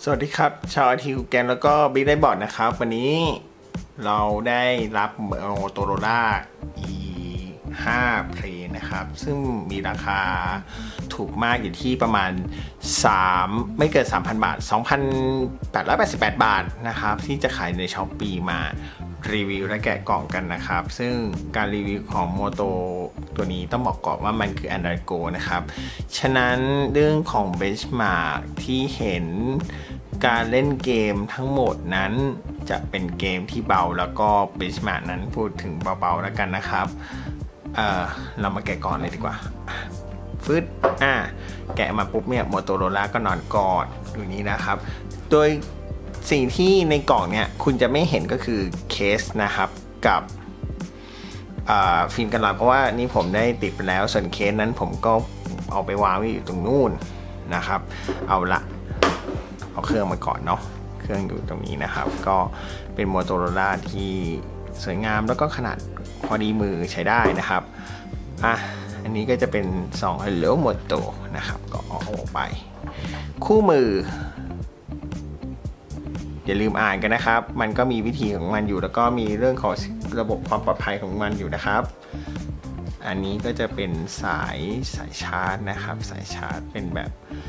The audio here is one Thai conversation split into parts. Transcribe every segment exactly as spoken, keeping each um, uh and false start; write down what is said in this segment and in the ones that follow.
สวัสดีครับชาวทีคูแกนแล้วก็บิ๊กได้บอร์ดนะครับวันนี้เราได้รับ Motorola อี ห้า Play นะครับซึ่งมีราคาถูกมากอยู่ที่ประมาณ3ไม่เกิน สามพัน บาท สองพันแปดร้อยแปดสิบแปด บาทนะครับที่จะขายใน Shopee มารีวิวและแกะกล่องกันนะครับซึ่งการรีวิวของ Moto ตัวนี้ต้องบอกก่อนว่ามันคือ Android Go นะครับฉะนั้นเรื่องของ Benchmark ที่เห็นการเล่นเกมทั้งหมดนั้นจะเป็นเกมที่เบาแล้วก็ Benchmark นั้นพูดถึงเบาๆแล้วกันนะครับ เอ่อเรามาแกะก่อนเลยดีกว่าฟึดอ่าแกะมาปุ๊บเนี่ย Motorola ก็นอนกอดอยู่นี้นะครับโดยสิ่งที่ในกล่องเนี่ยคุณจะไม่เห็นก็คือเคสนะครับกับฟิล์มกันรอยเพราะว่านี่ผมได้ติดไปแล้วส่วนเคสนั้นผมก็เอาไปวางไว้อยู่ตรงนู่นนะครับเอาละเอาเครื่องมาก่อนเนาะเครื่องอยู่ตรงนี้นะครับก็เป็น Motorola ที่สวยงามแล้วก็ขนาดพอดีมือใช้ได้นะครับอ่ะอันนี้ก็จะเป็นสอง Hello Moto นะครับก็เอาออกไปคู่มืออย่าลืมอ่านกันนะครับมันก็มีวิธีของมันอยู่แล้วก็มีเรื่องของระบบความปลอดภัยของมันอยู่นะครับอันนี้ก็จะเป็นสายสายชาร์จนะครับสายชาร์จเป็นแบบ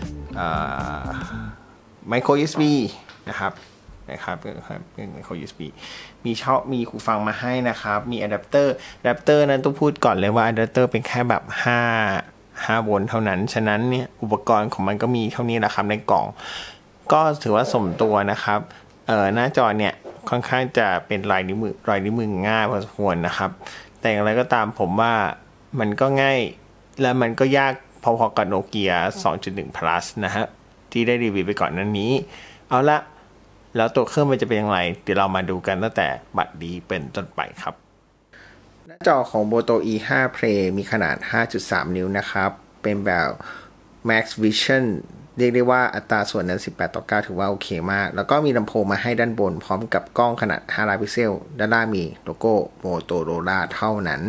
ไมโคร ยู เอส บี นะครับนะครับเป็นไมโคร ยู เอส บี มีช่องมีหูฟังมาให้นะครับมีอะแดปเตอร์อะแดปเตอร์นั้นต้องพูดก่อนเลยว่าอะแดปเตอร์เป็นแค่แบบห้า ห้าโวลต์เท่านั้นฉะนั้นเนี่ยอุปกรณ์ของมันก็มีเท่านี้แหละครับในกล่องก็ถือว่าสมตัวนะครับเอ่อหน้าจอเนี่ยค่อนข้างจะเป็นลายนิ้วมือลายนิ้วมือง่ายพอสมควรนะครับแต่อย่างไรก็ตามผมว่ามันก็ง่ายและมันก็ยากพอๆกับ Nokia สองจุดหนึ่ง Plus นะฮะที่ได้รีวิวไปก่อนนั้นนี้เอาละแล้วตัวเครื่องมันจะเป็นอย่างไรเดี๋ยวเรามาดูกันตั้งแต่บัดนี้เป็นต้นไปครับหน้าจอของ Moto อี ห้า Play มีขนาด ห้าจุดสาม นิ้วนะครับเป็นแบบ Max Vision เรียกได้ว่าอัตราส่วนนั้นสิบแปดต่อเก้าถือว่าโอเคมากแล้วก็มีลำโพงมาให้ด้านบนพร้อมกับกล้องขนาดห้าล้านพิกเซลด้านล่างมีโลโก้ Motorola เท่านั้น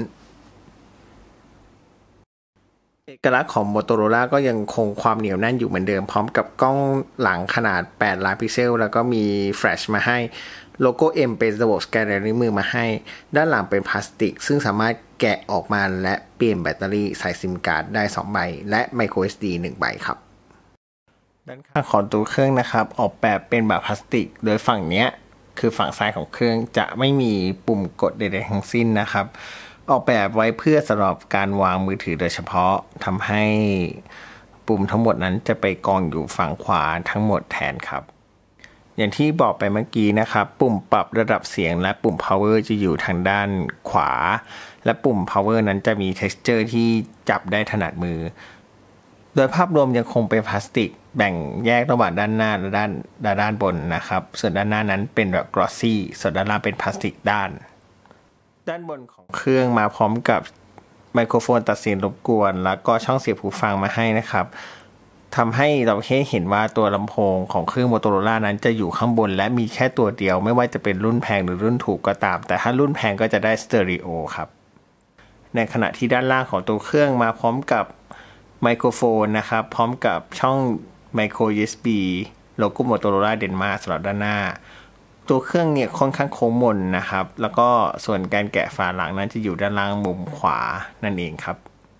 เอกลักษณ์ของ Motorola ก็ยังคงความเหนียวแน่นอยู่เหมือนเดิมพร้อมกับกล้องหลังขนาดแปดล้านพิกเซลแล้วก็มีแฟลชมาให้โลโก้ M เป็นระบบสแกนลายนิ้วมือมาให้ด้านหลังเป็นพลาสติกซึ่งสามารถแกะออกมาและเปลี่ยนแบตเตอรี่ใส่ซิมการ์ดได้สองใบและ micro เอส ดี หนึ่งใบครับด้านข้างของตัวเครื่องนะครับออกแบบเป็นแบบพลาสติกโดยฝั่งเนี้ยคือฝั่งซ้ายของเครื่องจะไม่มีปุ่มกดใดๆทั้งสิ้นนะครับออกแบบไว้เพื่อสำหรับการวางมือถือโดยเฉพาะทำให้ปุ่มทั้งหมดนั้นจะไปกองอยู่ฝั่งขวาทั้งหมดแทนครับอย่างที่บอกไปเมื่อกี้นะครับปุ่มปรับระดับเสียงและปุ่ม power จะอยู่ทางด้านขวาและปุ่ม power นั้นจะมี texture ที่จับได้ถนัดมือโดยภาพรวมยังคงเป็นพลาสติกแบ่งแยกระหว่างด้านหน้าและด้านด้านบนนะครับส่วนด้านหน้านั้นเป็นแบบ glossy ส่วนด้านล่างเป็นพลาสติกด้านด้านบนของเครื่องมาพร้อมกับไมโครโฟนตัดเสียงรบกวนแล้วก็ช่องเสียบหูฟังมาให้นะครับทำให้เราแค่เห็นว่าตัวลำโพงของเครื่อง Motorola นั้นจะอยู่ข้างบนและมีแค่ตัวเดียวไม่ว่าจะเป็นรุ่นแพงหรือรุ่นถูกก็ตามแต่ถ้ารุ่นแพงก็จะได้สเตอริโอครับในขณะที่ด้านล่างของตัวเครื่องมาพร้อมกับไมโครโฟนนะครับพร้อมกับช่อง micro ยู เอส บี โลโก้ Motorola Denmark สำหรับด้านหน้าตัวเครื่องเนี่ยค่อนข้างโค้งมนนะครับแล้วก็ส่วนการแกะฝาหลังนั้นจะอยู่ด้านล่างมุมขวานั่นเองครับ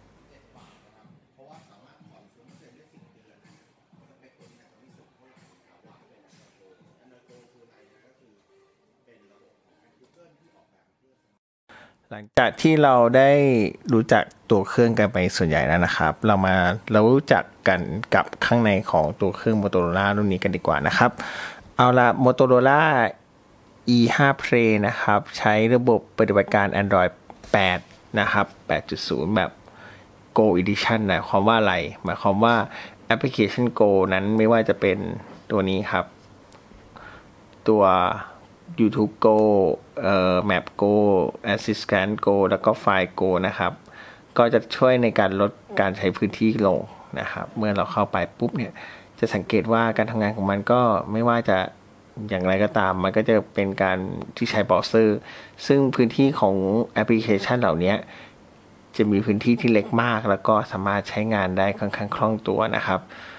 หลังจากที่เราได้รู้จักตัวเครื่องกันไปส่วนใหญ่แล้วนะครับเรามาเรารู้จักกันกับข้างในของตัวเครื่อง Motorola รุ่นนี้กันดีกว่านะครับเอาละ Motorola อี ห้า Play นะครับใช้ระบบปฏิบัติการ Android แปดนะครับ แปดจุดศูนย์ แบบ Go Edition หมายความว่าอะไรหมายความว่าแอปพลิเคชัน Go นั้นไม่ว่าจะเป็นตัวนี้ครับตัว YouTube Go เอ่อ Map Go Assistant Go แล้วก็ File Go นะครับก็จะช่วยในการลดการใช้พื้นที่ลงนะครับเมื่อเราเข้าไปปุ๊บเนี่ยจะสังเกตว่าการทำงานของมันก็ไม่ว่าจะอย่างไรก็ตามมันก็จะเป็นการที่ใช้เบราว์เซอร์ซึ่งพื้นที่ของแอปพลิเคชันเหล่านี้จะมีพื้นที่ที่เล็กมากแล้วก็สามารถใช้งานได้ค่อนข้างคล่องตัวนะครับ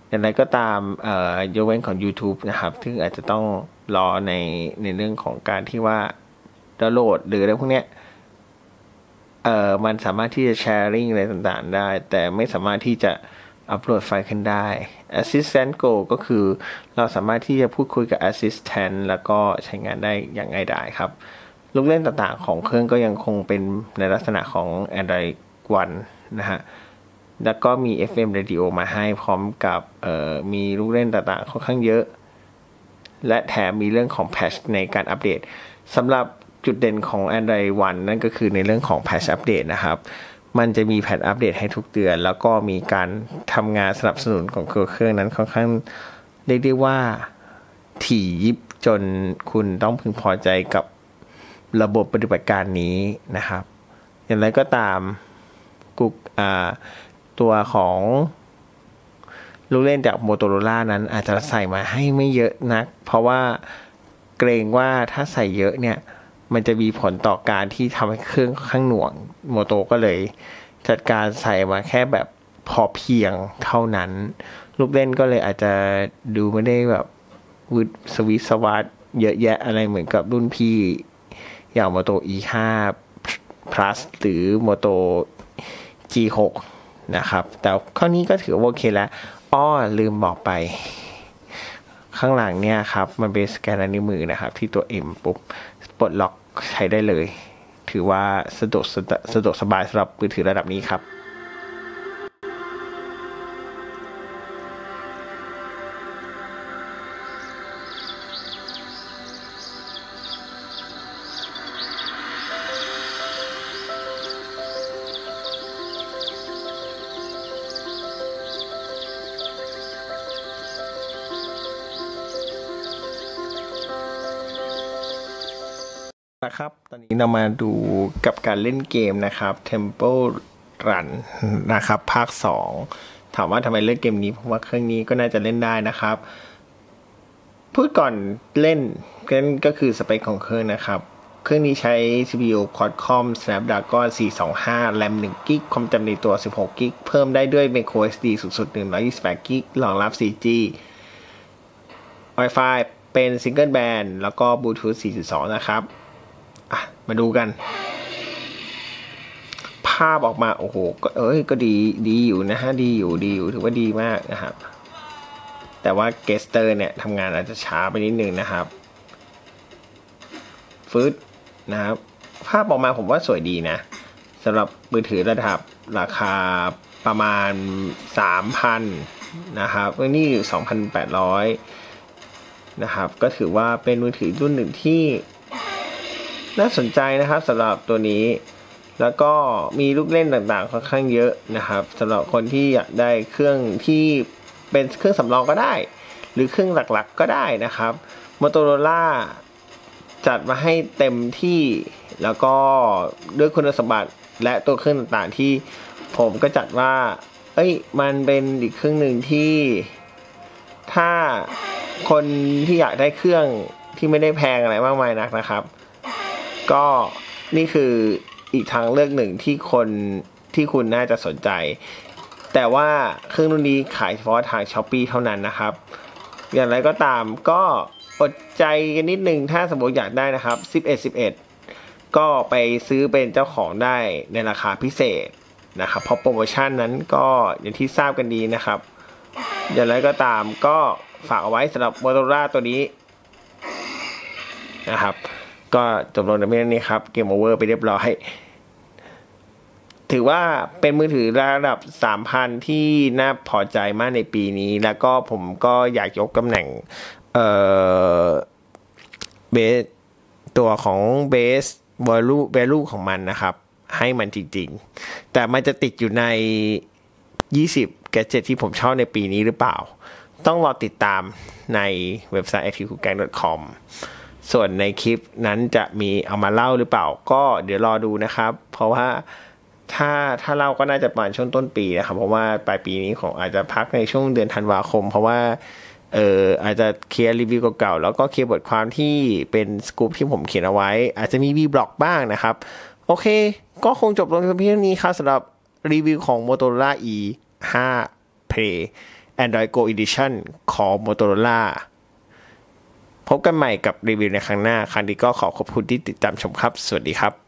อย่างไรก็ตามเอ่อยกเว้นของ YouTube นะครับซึ่งอาจจะต้องรอในในเรื่องของการที่ว่าดาวน์โหลดหรืออะไรพวกเนี้ยเอ่อมันสามารถที่จะแชร์ลิงก์อะไรต่างๆได้แต่ไม่สามารถที่จะอัปโหลดไฟล์ขึ้นได้ Assistant Go ก็คือเราสามารถที่จะพูดคุยกับ Assistant แล้วก็ใช้งานได้อย่างง่ายดายครับลูกเล่นต่างๆของเครื่องก็ยังคงเป็นในลักษณะของ Android One นะฮะแล้วก็มี เอฟ เอ็ม Radio มาให้พร้อมกับเอ่อมีลูกเล่นต่างๆค่อนข้างเยอะและแถมมีเรื่องของแพทช์ในการอัปเดตสำหรับจุดเด่นของ Android One นั่นก็คือในเรื่องของแพทช์อัปเดตนะครับมันจะมีแพทช์อัปเดตให้ทุกเดือนแล้วก็มีการทำงานสนับสนุนของเครื่องนั้นค่อนข้างเรียกได้ว่าถี่ยิบจนคุณต้องพึงพอใจกับระบบปฏิบัติการนี้นะครับอย่างไรก็ตามกูอ่าตัวของลูกเล่นจาก Motorola นั้นอาจจะใส่มาให้ไม่เยอะนักเพราะว่าเกรงว่าถ้าใส่เยอะเนี่ยมันจะมีผลต่อการที่ทำให้เครื่องข้างหน่วงโมโตก็เลยจัดการใส่มาแค่แบบพอเพียงเท่านั้นลูกเล่นก็เลยอาจจะดูไม่ได้แบบวืดสวิสสวัสดเยอะแยะอะไรเหมือนกับรุ่นพี่อย่าง Moto อี ไฟว์ Plus หรือ Moto จี ซิกซ์ นะครับแต่ข้อนี้ก็ถือว่าโอเคแล้วอ้อลืมบอกไปข้างหลังเนี่ยครับมันเป็นสแกนนิ้วมือนะครับที่ตัว M ปุ๊บปลดล็อกใช้ได้เลยถือว่าสะดวกสะดวกสบายสำหรับมือถือระดับนี้ครับนะครับตอนนี้เรามาดูกับการเล่นเกมนะครับ Temple Run นะครับภาคสองถามว่าทำไมเล่นเกมนี้เพราะว่าเครื่องนี้ก็น่าจะเล่นได้นะครับพูดก่อนเล่นก็คือสเปคของเครื่องนะครับเครื่องนี้ใช้ ซี พี ยู Qualcomm Snapdragon สี่สองห้า แรม หนึ่ง กิกะ ความจำในตัว สิบหก กิกะ เพิ่มได้ด้วย microSD สูงสุด หนึ่งร้อยยี่สิบแปด กิกะ รองรับ โฟร์จี Wi-Fi เป็น Single Band แล้วก็ Bluetooth สี่จุดสอง นะครับมาดูกันภาพออกมาโอ้โหก็เอ้ยก็ดีดีอยู่นะฮะดีอยู่ดีอยู่ถือว่าดีมากนะครับแต่ว่าเกสเตอร์เนี่ยทำงานอาจจะช้าไปนิดนึงนะครับฟืดนะครับภาพออกมาผมว่าสวยดีนะสำหรับมือถือระดับราคาประมาณ สามพัน นะครับนี่อยู่ สองพันแปดร้อย นะครับก็ถือว่าเป็นมือถือรุ่นหนึ่งที่น่าสนใจนะครับสำหรับตัวนี้แล้วก็มีลูกเล่นต่างๆค่อนข้างเยอะนะครับสำหรับคนที่อยากได้เครื่องที่เป็นเครื่องสำรองก็ได้หรือเครื่องหลักๆก็ได้นะครับ Motorola จัดมาให้เต็มที่แล้วก็ด้วยคุณสมบัติและตัวเครื่องต่างๆที่ผมก็จัดว่าเอ้ยมันเป็นอีกเครื่องหนึ่งที่ถ้าคนที่อยากได้เครื่องที่ไม่ได้แพงอะไรมากมายนักนะครับก็นี่คืออีกทางเลือกหนึ่งที่คนที่คุณน่าจะสนใจแต่ว่าเครื่องรุ่นนี้ขายเฉพาะทาง Shopee เท่านั้นนะครับอย่างไรก็ตามก็อดใจกันนิดนึงถ้าสมมติอยากได้นะครับสิบเอ็ด สิบเอ็ดก็ไปซื้อเป็นเจ้าของได้ในราคาพิเศษนะครับเพราะโปรโมชั่นนั้นก็อย่างที่ทราบกันดีนะครับอย่างไรก็ตามก็ฝากเอาไว้สำหรับ Motorola ตัวนี้นะครับก็จบลงในเรื่องนี้ครับเกมโอเวอร์ไปเรียบร้อยถือว่าเป็นมือถือระดับ สามพัน ที่น่าพอใจมากในปีนี้แล้วก็ผมก็อยากยกตำแหน่งเอ่อเบสตัวของเบส value value ของมันนะครับให้มันจริงๆแต่มันจะติดอยู่ในยี่สิบ gadget ที่ผมชอบในปีนี้หรือเปล่าต้องรอติดตามในเว็บไซต์ แอคทีฟคูแกง ดอท คอม ส่วนในคลิปนั้นจะมีเอามาเล่าหรือเปล่าก็เดี๋ยวรอดูนะครับเพราะว่าถ้าถ้าเล่าก็น่าจะประมาณช่วงต้นปีนะครับเพราะว่าปลายปีนี้ของอาจจะพักในช่วงเดือนธันวาคมเพราะว่าเอ่ออาจจะเคลียร์รีวิวเก่าๆแล้วก็เคลียร์บทความที่เป็นสกู๊ปที่ผมเขียนเอาไว้อาจจะมีวีบล็อกบ้างนะครับโอเคก็คงจบลงเพียงเท่านี้ครับสำหรับรีวิวของ Motorola อี ไฟว์ Play Android Go Edition ของ Motorola พบกันใหม่กับรีวิวในครั้งหน้าครั้งนี้ก็ขอขอบคุณที่ติดตามชมครับสวัสดีครับ